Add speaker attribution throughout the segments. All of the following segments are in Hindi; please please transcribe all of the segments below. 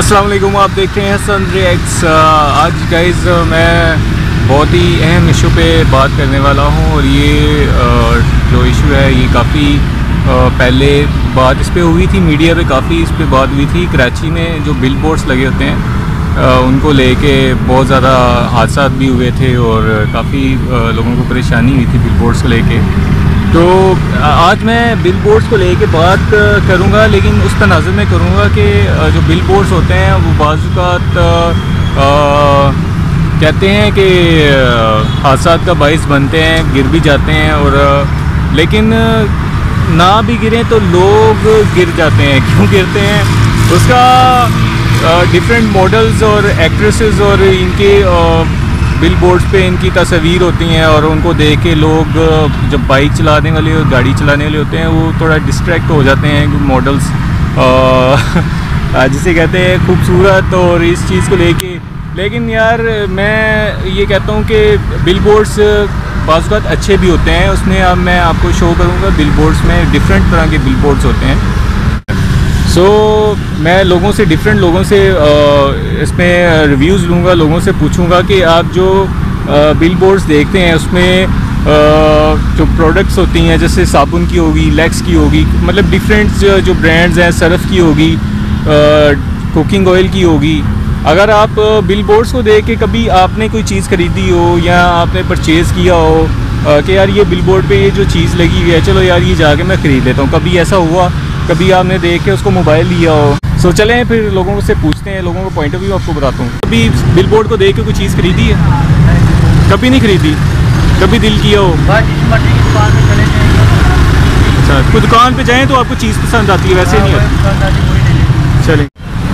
Speaker 1: अस्सलाम वालेकुम, आप देख रहे हैं हसन रिएक्ट्स। आज गाइस मैं बहुत ही अहम इशू पे बात करने वाला हूँ और ये जो इशू है ये काफ़ी पहले बात इस पे हुई थी, मीडिया पे काफ़ी इस पे बात हुई थी। कराची में जो बिल बोर्ड्स लगे होते हैं उनको लेके बहुत ज़्यादा हादसा भी हुए थे और काफ़ी लोगों को परेशानी हुई थी बिल बोर्ड्स को लेके। तो आज मैं बिल बोर्ड्स को लेके बात करूँगा, लेकिन उस तनाज़ुर में करूँगा कि जो बिल बोर्ड्स होते हैं वो बाज़-औक़ात कहते हैं कि हादसात का बाइस बनते हैं, गिर भी जाते हैं और लेकिन ना भी गिरें तो लोग गिर जाते हैं। क्यों गिरते हैं उसका डिफरेंट मॉडल्स और एक्ट्रेसेस और इनके बिल बोर्ड्स पे इनकी तस्वीर होती हैं और उनको देख के लोग जब बाइक चलाने वाले और गाड़ी चलाने वाले होते हैं वो थोड़ा डिस्ट्रैक्ट हो जाते हैं मॉडल्स जिसे कहते हैं खूबसूरत और इस चीज़ को लेके। लेकिन यार मैं ये कहता हूँ कि बिल बोर्ड्स बाज़ औक़ात अच्छे भी होते हैं। उसमें अब मैं आपको शो करूँगा बिल बोर्ड्स में डिफरेंट तरह के बिल बोर्ड्स होते हैं। मैं लोगों से डिफरेंट लोगों से इसमें रिव्यूज़ लूँगा, लोगों से पूछूँगा कि आप जो बिल बोर्ड्स देखते हैं उसमें जो प्रोडक्ट्स होती हैं जैसे साबुन की होगी, लेक्स की होगी, मतलब डिफरेंट जो ब्रांड्स हैं, सर्फ की होगी, कुकिंग ऑयल की होगी। अगर आप बिल बोर्ड्स को देख के कभी आपने कोई चीज़ ख़रीदी हो या आपने परचेज़ किया हो कि यार ये बिल बोर्ड पे ये जो चीज़ लगी हुई है, चलो यार ये जाके मैं ख़रीद लेता हूँ, कभी ऐसा हुआ? कभी आपने देख के उसको मोबाइल लिया हो? सो चलें फिर लोगों से पूछते हैं, लोगों का पॉइंट ऑफ व्यू आपको बताता हूँ। कभी बिल बोर्ड को देख के कोई चीज़ खरीदी है? कभी नहीं खरीदी? कभी दिल किया हो? अच्छा, कोई दुकान पे जाएँ तो आपको चीज़ पसंद आती है, वैसे नहीं आती? चलें,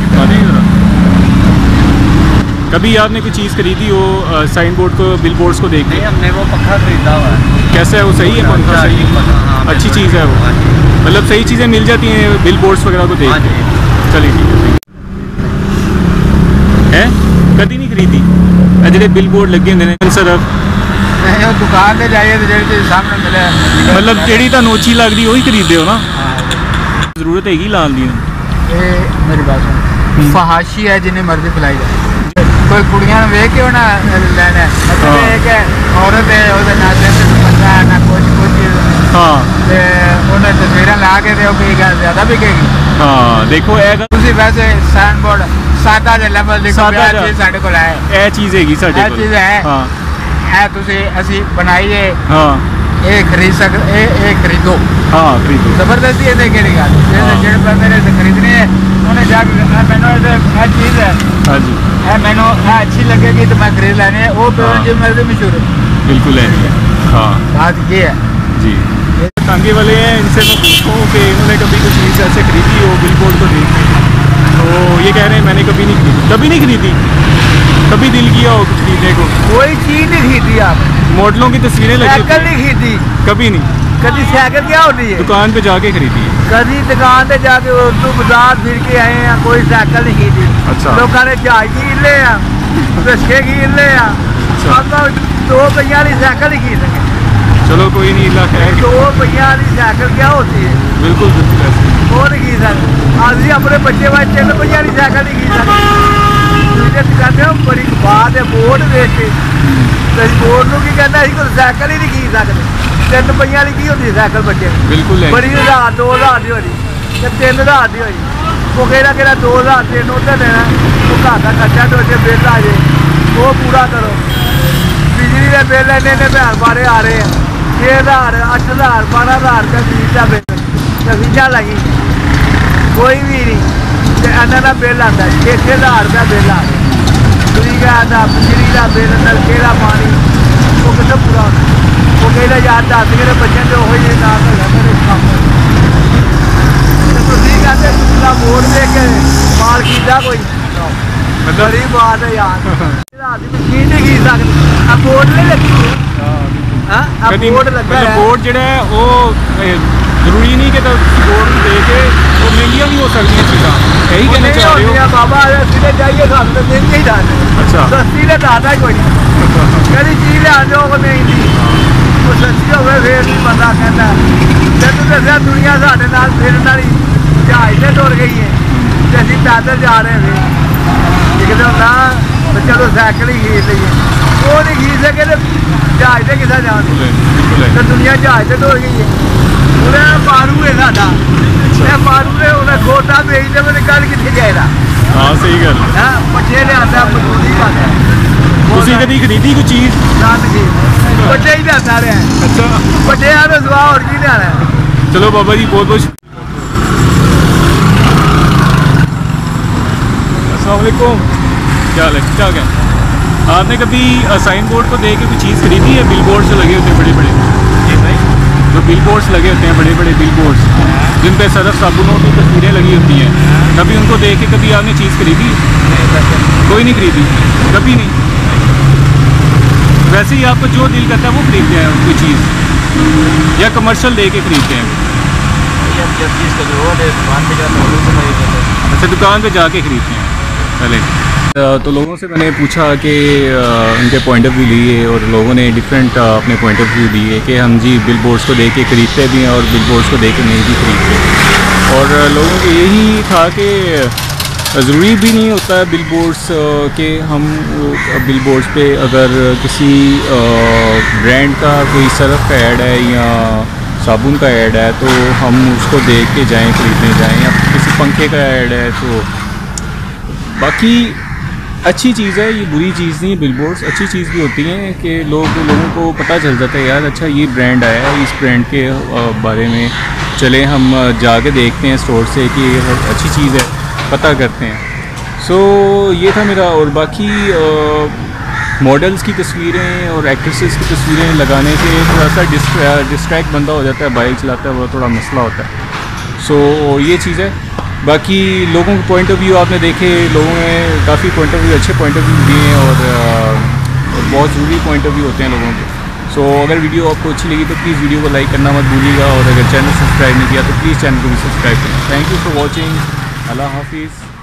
Speaker 1: कभी आपने कोई चीज़ खरीदी हो साइन बोर्ड को, बिल बोर्ड्स को देख के?
Speaker 2: हमने वो पक्का खरीदा हुआ है।
Speaker 1: कैसा है वो? सही है? कौन सा सही है? अच्छी चीज़ है वो, मतलब सही चीज़ें मिल जाती हैं बिल बोर्ड्स वगैरह को देख के? चलिए ठीक है। कभी नहीं खरीदी जो बिल बोर्ड लगे होंगे सिर्फ
Speaker 2: दुकान पे जाइए तो सामने मिले,
Speaker 1: मतलब जेड़ी तुहानू अच्छी लगदी वही खरीदते हो ना? जरूरत हैगी लाल दी?
Speaker 2: मेरी बात सुन, फहाशी है जिन्हें मर्जी पिलाई जाए। कोई कुड़ियां वेख के ना लेना मतलब एक औरत है ਉਹਦੇ ਨਾਲ पता ना कुछ
Speaker 1: हाँ
Speaker 2: उन्हें तस्वीरें ला के दो कि ज़्यादा बिकेगी।
Speaker 1: हाँ देखो
Speaker 2: ਤੁਸੀਂ वैसे साइन बोर्ड सादा ਦੇ ਲੈਵਲ ਦੀ ਕੋਈ ਚੀਜ਼ ਸਾਡੇ ਕੋਲ ਹੈ,
Speaker 1: ਇਹ ਚੀਜ਼ ਹੈਗੀ ਸਾਡੇ ਕੋਲ,
Speaker 2: ਇਹ ਚੀਜ਼ ਹੈ।
Speaker 1: ਹਾਂ
Speaker 2: ਇਹ ਤੁਸੀਂ ਅਸੀਂ ਬਣਾਈਏ,
Speaker 1: ਹਾਂ
Speaker 2: ਇਹ ਖਰੀਦ ਸਕਦੇ, ਇਹ ਖਰੀਦੋ।
Speaker 1: हाँ खरीदो,
Speaker 2: ਜ਼ਬਰਦਸਤੀ ਇਹਦੇ ਕਿਹੜੀ ਗੱਲ? ਜਿਹੜੇ ਬੰਦੇ ਨੇ ਖਰੀਦਣੀ ਹੈ ਉਹਨੇ ਜਾ ਕੇ ਮੈਨੂੰ ਇਹ ਚੀਜ਼ ਹੈ,
Speaker 1: हाँ जी
Speaker 2: मैंने अच्छी लगेगी तो मैं खरीद लेने, वो जो मेरे मशहूर है।
Speaker 1: बिल्कुल है। हाँ
Speaker 2: बात ये है
Speaker 1: जी, टांगे वाले हैं, इनसे मैं पूछता हूँ कि इन्होंने कभी कोई चीज़ ऐसे खरीदी हो बिल बोर्ड को देख के? तो ये कह रहे हैं मैंने कभी नहीं खरीदी। कभी नहीं खरीदी? कभी दिल किया हो कुछ खरीदने को?
Speaker 2: कोई चीज़ नहीं खरीदी आप?
Speaker 1: मॉडलों की तस्वीरें लगी?
Speaker 2: साइकिल नहीं खरीदी कभी
Speaker 1: नहीं?
Speaker 2: कभी साइकिल क्या होती है?
Speaker 1: दुकान पे जाके खरीदी है?
Speaker 2: कभी दुकान पे जाके उर्दू बाजार फिर के आए हैं, कोई साइकिल नहीं खरीदी।
Speaker 1: अच्छा,
Speaker 2: लोगों ने जहाज खरीद ले, रिक्शे खरीद ले, हम तो 2 पहिया वाली साइकिल ही खरीद सके।
Speaker 1: चलो कोई नहीं, अल्लाह खैर।
Speaker 2: 2 पहिया वाली साइकिल क्या होती है?
Speaker 1: बिल्कुल बिल्कुल ऐसे
Speaker 2: वो नहीं खरीद सकते। अभी अपने बच्चे वाले 3 पहिया वाली साइकिल नहीं खरीद सकते। कहते हो बड़ी बात है बोर्ड देख के, बोर्ड को की कहना कोई साइकिल ही नहीं खरीद सकते। 3 पहिया वाली की होती है साइकिल बच्चे?
Speaker 1: बिल्कुल है।
Speaker 2: बड़ी 1000 2000 की होती, 3000 की होती, वो कहना 2000 3 उधर देना, वो घर का खर्चा तो बिल आ जाए वो पूरा करो। बिजली के बिल इन्ने भैन बारे आ रहे हैं, 6000 8000 12000 का बिजली का बिल, तवीजा लगी कोई भी नहीं, इन्हों का बिल आता है 6000 रुपया बिल आ गया। बिजली का बिल, नलके का पानी, वो कितना पूरा होता? वो कहना यार 10 के बच्चे तो हो ही ना मेरे काम तो ठीक है। दूसरा बोर्ड लेके माल खरीदा कोई, मतलब बड़ी बात है यार। चीज नहीं खरीद सकते, अब बोर्ड नहीं लगी है, बोर्ड लगा है।
Speaker 1: बोर्ड जो है वो जरूरी नहीं कि बोर्ड दे के वो महंगियाँ भी हो सकती हैं चीज़ें, यही कहना चाह रहे हो?
Speaker 2: बाबा सीधे जाइए खाने तो महंगी ही डालते।
Speaker 1: अच्छा,
Speaker 2: सस्ती ने डालता ही कोई नहीं, कभी चीज़ ले आने को महंगी वो सस्ती हो गई फिर नहीं बंदा कहता। जब दसिया दुनिया साढ़े नाल फिरन वाली जहाज से टुर गई है, तो अभी पैदल जा रहे हैं एक दिन ना तो चलो साइकिल ही खरीद लीजिए वो नहीं खरीद सके तो जहाज से किसा जान तो दुनिया जहाज से हो गई है उन्हें मारू है साडा मारू ने उन्हें खोटा बेच दे मैंने कल कितने जाएगा
Speaker 1: हाँ सही गल
Speaker 2: हाँ पट्ठे लिया मजदूरी करता
Speaker 1: ਤੁਸੀਂ ਕਦੀ ਖਰੀਦੀ ਕੋਈ ਚੀਜ਼
Speaker 2: ਵੱਡੇ ਹੀ ਲਿਆਂਦਾ ਰਿਹਾ
Speaker 1: ਅੱਛਾ
Speaker 2: ਵੱਡਿਆਂ ਦਾ ਸਵਾਹ ਹੋਰ ਕੀ ਲਿਆਣਾ
Speaker 1: चलो बाबा जी बहुत बहुत अस्सलाम वालेकुम क्या हाल है ठीक ठाक है आपने कभी साइन बोर्ड को देख के कोई चीज़ खरीदी है बिल बोर्ड से लगे होते हैं बड़े बड़े जो बिल बोर्ड्स लगे होते हैं बड़े बड़े बिल बोर्ड्स जिन पे सरफ साबुनों की तस्वीरें लगी होती हैं कभी उनको देख के कभी आपने चीज़ खरीदी कोई नहीं खरीदी कभी नहीं वैसे ही आपको जो दिल करता है वो खरीदते हैं कोई चीज़ या कमर्शियल दे के खरीदते हैं अच्छा दुकान पे जाके खरीदते हैं पहले तो लोगों से मैंने पूछा कि उनके पॉइंट ऑफ व्यू लिए और लोगों ने डिफरेंट अपने पॉइंट ऑफ व्यू दिए कि हम जी बिल बोर्ड्स को देख के ख़रीदते भी हैं और बिल बोर्ड्स को देख के नहीं भी खरीदते और लोगों को यही था कि ज़रूरी भी नहीं होता है बिल बोर्ड्स के हम बिल बोर्ड्स पे अगर किसी ब्रांड का कोई सर्फ का ऐड है या साबुन का ऐड है तो हम उसको देख के जाएं खरीदने जाएं या किसी पंखे का ऐड है तो बाकी अच्छी चीज़ है ये बुरी चीज़ नहीं बिल बोर्ड्स अच्छी चीज़ भी होती हैं कि लोगों को पता चल जाता है यार अच्छा ये ब्रांड आया है इस ब्रांड के बारे में चले हम जाके देखते हैं स्टोर से कि अच्छी चीज़ है पता करते हैं सो ये था मेरा और बाकी मॉडल्स की तस्वीरें और एक्ट्रेसेस की तस्वीरें लगाने से थोड़ा सा डिस्ट्रैक्ट बंदा हो जाता है बाइक चलाता है वो थोड़ा मसला होता है सो ये चीज़ है बाकी लोगों के पॉइंट ऑफ व्यू आपने देखे लोगों ने काफ़ी पॉइंट ऑफ व्यू अच्छे पॉइंट ऑफ व्यू दिए हैं और बहुत ज़रूरी पॉइंट ऑफ व्यू होते हैं लोगों के सो अगर वीडियो आपको अच्छी लगी तो प्लीज़ वीडियो को लाइक करना मत भूलिएगा और अगर चैनल सब्सक्राइब नहीं किया तो प्लीज़ चैनल को भी सब्सक्राइब करें थैंक यू फॉर वॉचिंग अल्लाह हाफिज़।